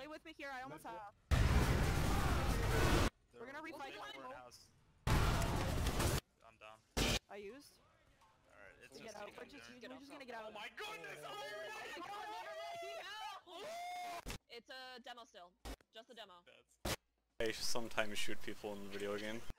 Play with me here, I almost have. We're gonna refight the house. I'm down. I used. Alright, it's Get out. We're just gonna get out. Oh my goodness! It's a demo still. Just a demo. I sometimes shoot people in the video game.